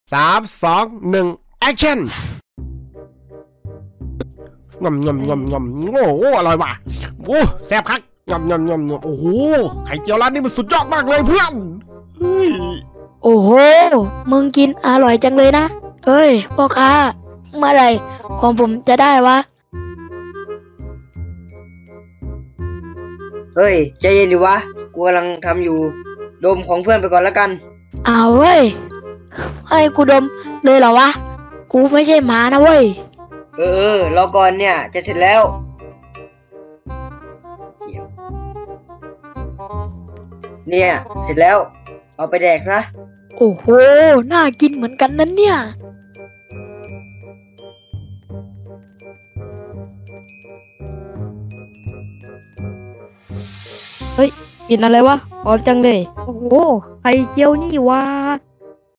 3 2 1แอคชั่นงอมโอ้โหอร่อยว่ะโอ้แซ่บคักงอมโอ้โหไข่เจียวร้านนี้มันสุดยอดมากเลยเพื่อนโอ้โหมึงกินอร่อยจังเลยนะเฮ้ยพ่อค้าเมื่อไหร่ของผมจะได้วะเฮ้ยใจเย็นดิวะกูกำลังทำอยู่ดมของเพื่อนไปก่อนแล้วกันอ้าวเว้ยให้กูดมเลยเหรอวะกูไม่ใช่หมานะเว้ยรอก่อนเนี่ยจะเสร็จแล้วเนี่ยเสร็จแล้วเอาไปแดกซะโอ้โหน่ากินเหมือนกันนั้นเนี่ยเฮ้ยกินอะไรวะหอมจังเลยโอ้โหไข่เจียวนี่ว่า